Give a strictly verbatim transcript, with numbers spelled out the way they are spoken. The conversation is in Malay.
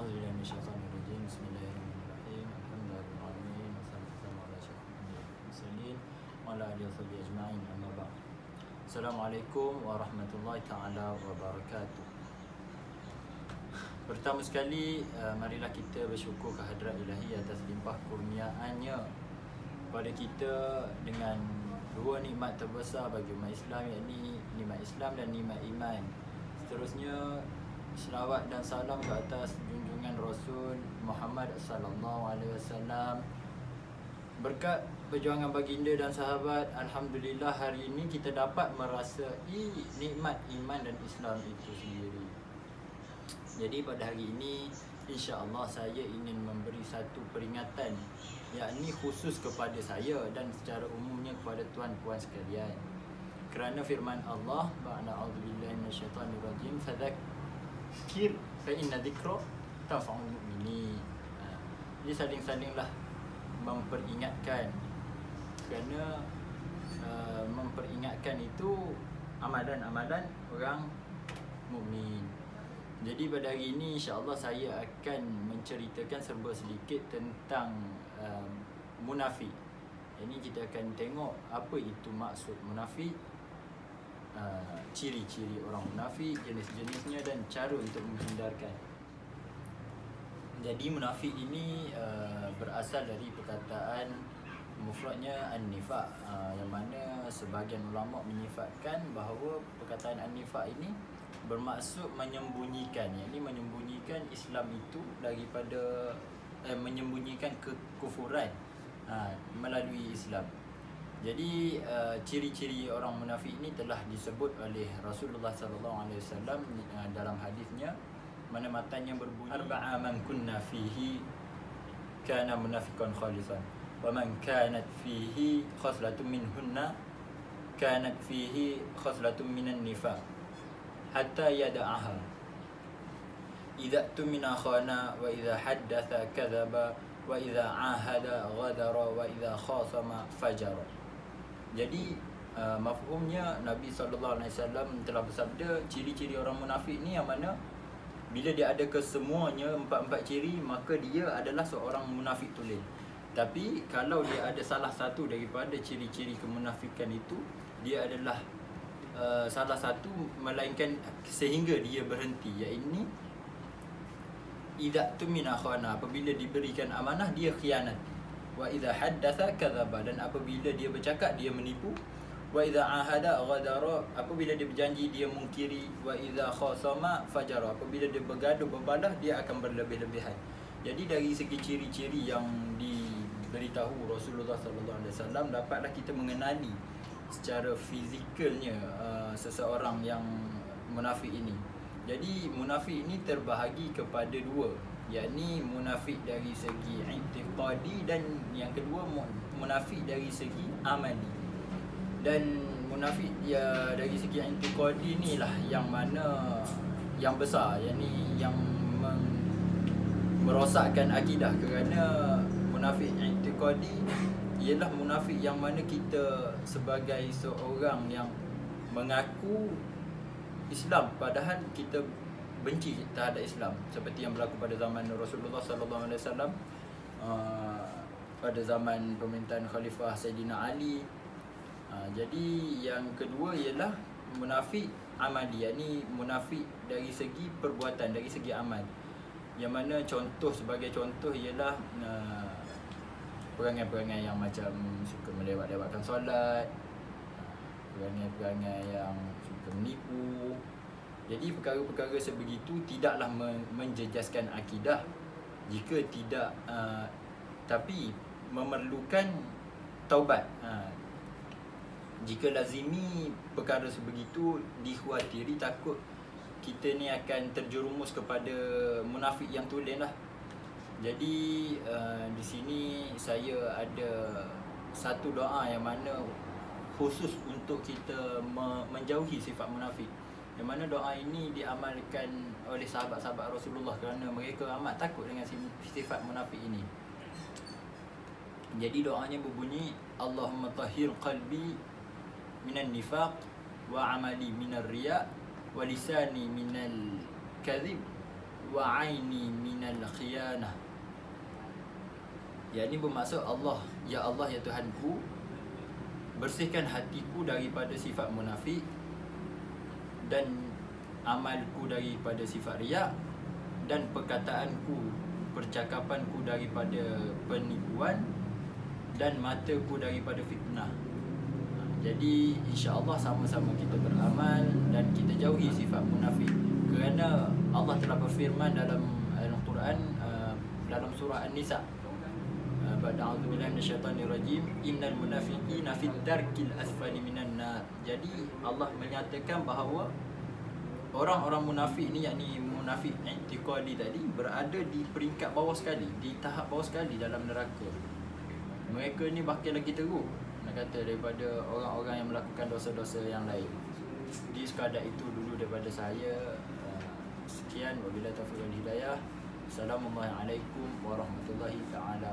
A'udzubillahi minasyaitonirrajim. Bismillahirrahmanirrahim. Alhamdulillahirabbil alamin. Wassalamu ala asyrofil mursalin wa ala alihi washabihi ajma'in. Amma ba'd. Assalamualaikum warahmatullahi taala wabarakatuh. Pertama sekali, uh, marilah kita bersyukur kehadrat Ilahi atas limpah kurniaannya pada kita dengan dua nikmat terbesar bagi umat Islam, iaitu nikmat Islam dan nikmat iman. Seterusnya, selawat dan salam ke atas junjungan Rasul Muhammad sallallahu alaihi wasallam. Berkat perjuangan baginda dan sahabat, alhamdulillah hari ini kita dapat merasai nikmat iman dan Islam itu sendiri. Jadi pada hari ini, insya-Allah saya ingin memberi satu peringatan, yakni khusus kepada saya dan secara umumnya kepada tuan-puan sekalian. Kerana firman Allah, ba'da a'udzubillahi minasyaitonirrajim, fadzakir fa inna dzikra tanfa'ul mu'minin. Jadi saling-salinglah memperingatkan, kerana uh, memperingatkan itu amalan-amalan orang mukmin. Jadi pada hari ini insya-Allah saya akan menceritakan serba sedikit tentang uh, munafik. Ini kita akan tengok apa itu maksud munafik, uh, ciri-ciri orang munafik, jenis-jenisnya dan cara untuk menghindarkan. Jadi munafik ini uh, berasal dari perkataan mufradnya an-nifaq, uh, yang mana sebahagian ulama menyifatkan bahawa perkataan an-nifaq ini bermaksud menyembunyikan, yakni menyembunyikan Islam itu daripada eh, menyembunyikan kekufuran ha, melalui Islam. Jadi uh, ciri-ciri orang munafik ini telah disebut oleh Rasulullah sallallahu alaihi wasallam dalam hadisnya, mana matanya berbunyi, arba'a man kunna fihi kana munafiqan khalisan wa man kanat fihi khaslatun minhunna kanat fihi khaslatun minan nifaq hatta yada'aha. Idza tumina khana wa idza haddatha kadzaba wa idza ahada ghadara wa idza khasama fajara. Jadi uh, mafhumnya Nabi sallallahu alaihi wasallam telah bersabda, ciri-ciri orang munafik ni yang mana bila dia ada kesemuanya empat-empat ciri, maka dia adalah seorang munafik tulen. Tapi kalau dia ada salah satu daripada ciri-ciri kemunafikan itu, dia adalah Uh, salah satu melainkan sehingga dia berhenti, iaitu idza tumina khana, apabila diberikan amanah dia khianat, wa idza haddatha kadzaba, dan apabila dia bercakap dia menipu, wa idza ahada ghadara, apabila dia berjanji dia mungkiri, wa idza khasama fajara, apabila dia bergaduh berbalah dia akan berlebih-lebihan. Jadi dari segi ciri-ciri yang diberitahu Rasulullah sallallahu alaihi wasallam, dapatlah kita mengenali secara fizikalnya uh, seseorang yang munafik ini. Jadi munafik ini terbahagi kepada dua, yakni munafik dari segi i'tiqadi dan yang kedua munafik dari segi amali. Dan munafik ya dari segi i'tiqadi inilah yang mana yang besar, yakni yang merosakkan akidah, kerana munafik i'tiqadi ialah munafik yang mana kita sebagai seorang yang mengaku Islam padahal kita benci terhadap Islam, seperti yang berlaku pada zaman Rasulullah sallallahu alaihi wasallam, uh, pada zaman pemerintahan Khalifah Sayyidina Ali. Uh, jadi yang kedua ialah munafik amali, yakni munafik dari segi perbuatan, dari segi amal, yang mana contoh sebagai contoh ialah uh, perangai-perangai yang macam suka melewat-lewatkan solat, perangai-perangai yang suka menipu. Jadi perkara-perkara sebegitu tidaklah menjejaskan akidah jika tidak uh, tapi memerlukan taubat. Ha. Jika lazimi perkara sebegitu, dikhawatiri takut kita ni akan terjerumus kepada munafik yang tulen lah. Jadi uh, di sini saya ada satu doa yang mana khusus untuk kita me menjauhi sifat munafik, yang mana doa ini diamalkan oleh sahabat-sahabat Rasulullah kerana mereka amat takut dengan sifat munafik ini. Jadi doanya berbunyi, Allahumma tahhir qalbi minan nifaq wa amali minar riya wa lisani minal kadhib wa aini minal khiyanah. Yang ini bermaksud Allah, ya Allah ya Tuhanku, bersihkan hatiku daripada sifat munafik dan amalku daripada sifat riak, dan perkataanku, percakapanku daripada penipuan, dan mataku daripada fitnah. Jadi insya-Allah sama-sama kita beramal dan kita jauhi sifat munafik, kerana Allah telah berfirman dalam Al-Quran uh, dalam surah An-Nisa, uh, ba'da a'udzubillahi minasyaitanir rajim, innal munafiqina fid darkil asfali minan nar. Jadi Allah menyatakan bahawa orang-orang munafik ni, yakni munafik i'tiqadi tadi, berada di peringkat bawah sekali, di tahap bawah sekali dalam neraka. Mereka ni bahkan lagi teruk, nak kata, daripada orang-orang yang melakukan dosa-dosa yang lain. Di sekadar itu dulu daripada saya. Sekian, wabillahi taufiq wal hidayah. Assalamualaikum warahmatullahi taala